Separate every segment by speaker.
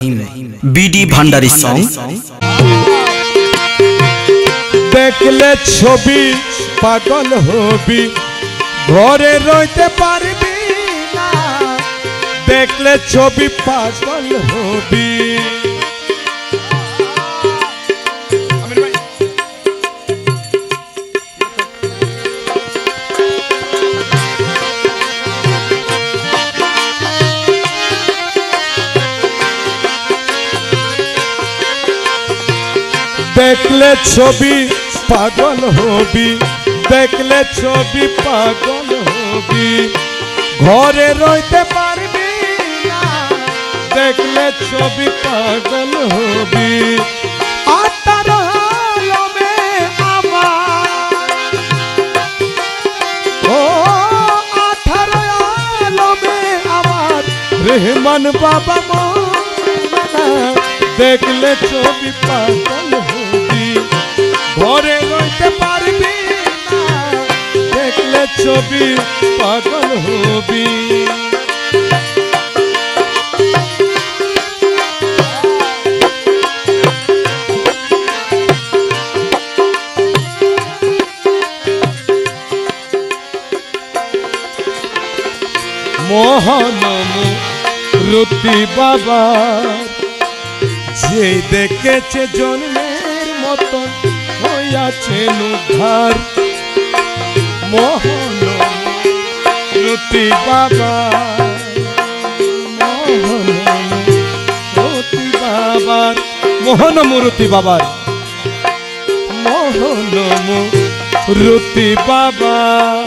Speaker 1: BD Bhandari song.
Speaker 2: দেখলে ছবি পাগল হবি, ঘরে রইতে পারবি না। দেখলে ছবি পাগল হবি। দেখলে ছবি পাগল হবি, দেখলে ছবি পাগল হবি, ঘরে রইতে পারবি না। দেখলে ছবি পাগল হবি। আটার আলমে আমার, ও আঠার আলমে আমার রহমান বাবা মৌলানা। দেখলে ছবি পাগল হবি, ঘরে রইতে পারবি না। দেখলে ছবি পাগল হবি। মোহন মুরতি বাবা যে দেখেছে জন্মের মতন হইয়াছেন উদ্ধার। মোহন মুরতি বাবা, মোহন মুরতি বাবার, মোহন মুরতি বাবার, মোহন মুরতি বাবা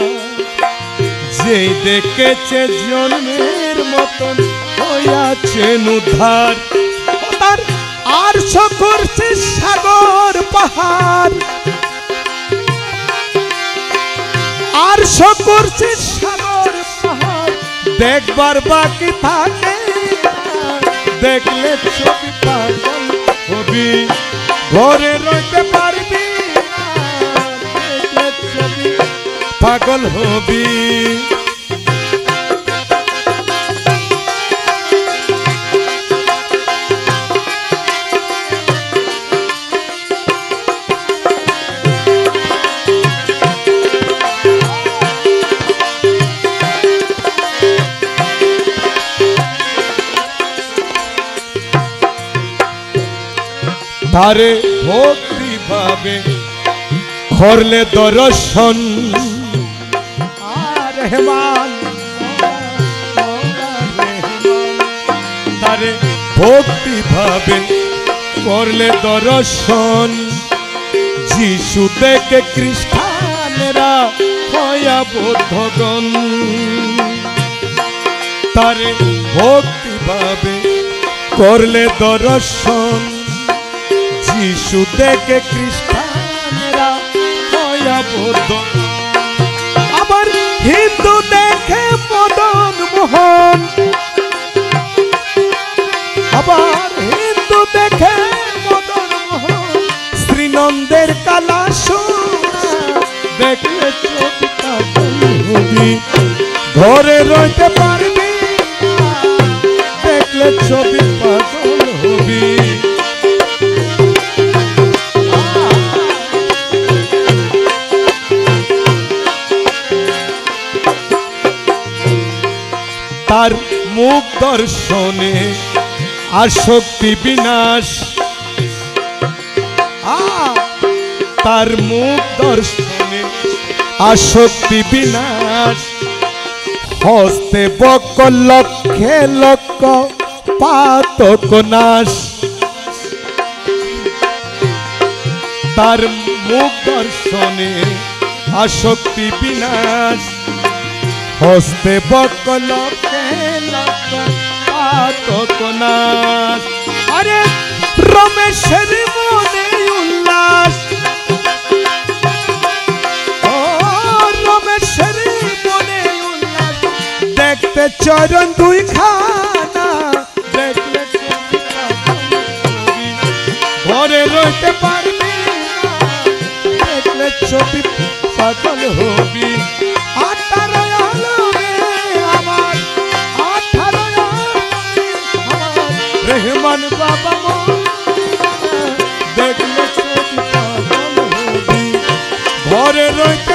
Speaker 2: যে দেখেছে জন্মের মতন হইয়াছেন উদ্ধার। আর করছে সাগর পাহাড়, আর করছে সাগর পাহাড় দেখবার বাকি থাকে। দেখলে ছবি পাগল হবি, ঘরে রইতে পারবি না। দেখলে ছবি পাগল হবি। তারে ভক্তি ভাবে করলে দর্শন। রহমান তারে ভক্তি ভাবে করলে দর্শন। যিশু দেখে খ্রিস্টানেরা হয়া বৌদ্ধগণ। তারে ভক্তি ভাবে করলে দর্শন। যিশু দেখে খ্রিস্টানেরা হয়া বৌদ্ধ। আবার হিন্দু দেখে মদন মোহন। আবার হিন্দু দেখে মদন মোহন শ্রীনন্দের কালা সোনা। দেখলে ছবি পাগল হবি, ঘরে রইতে পারবি না। দেখলে ছবি পাগল হবি। তার মুখ দর্শনে আসক্তি বিনাশ। তার মুখ দর্শনে আসক্তি বিনাশ। হস্তে বক লক্ষে লক্ষ পাতক নাশ। তার মুখ দর্শনে আসক্তি বিনাশ। হস্তে বক লক্ষে লক্ষ পাতক নাশ। আরে রমেশের মনে উল্লাস। ও রমেশের মনে উল্লাস। দেখতে চরণ দুই খানা। দেখলে ঘরে রইতে পারবি না। দেখলে ছবি পাগল হবি। আটার আলমে আমার, আঠার আলমে আমার রহমান বাবা মৌলানা দেখলে ছবি পাগল হবি ঘরে রইতে